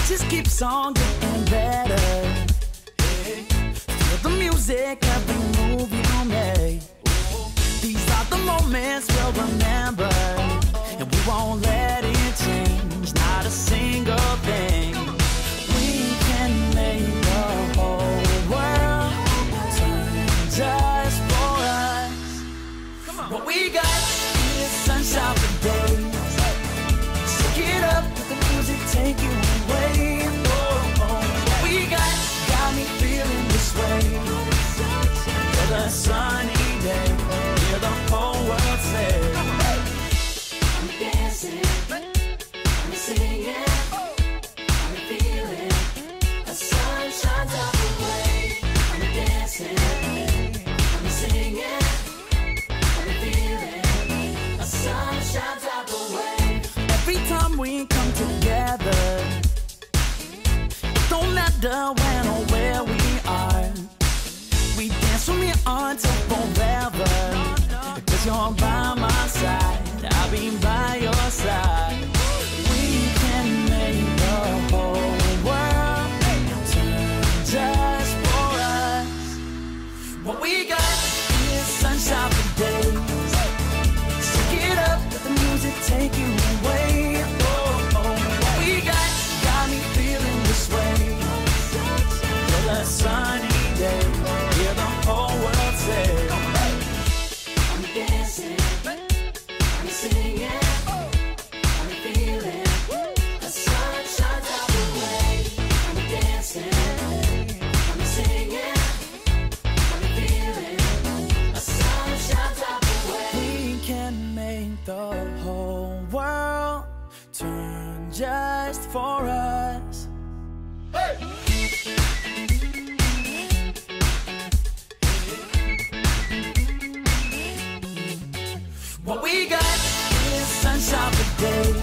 just keeps on getting better. Feel the music, every move you make. These are the moments we'll remember, and we won't let it change, not a single thing. We can make the whole world turn just for us. What we got is sunshine for days. Shake it up, let the music take you away. Oh, what we got me feeling this way. For the sunny day, hear the whole world say, I'm dancing, I'm singing, I'm feeling the sunshine top away. I'm dancing, I'm singing, I'm feeling the sunshine top away. Every time we come together, it don't matter when or where we are. We dance from here on till forever. Cause you're by my side, I'll be by your side. We can make the whole world turn just for us. What we got is sunshine for days. Shake it up, let the music take you away. Oh, what we got me feeling this way. For the sunny day, hear the whole world say, I'm dancing, I'm singing, I'm feeling the sunshine top away. I'm dancing, I'm singing, I'm feeling the sunshine top away. We can make the whole world turn just for us. What we got is sunshine for days.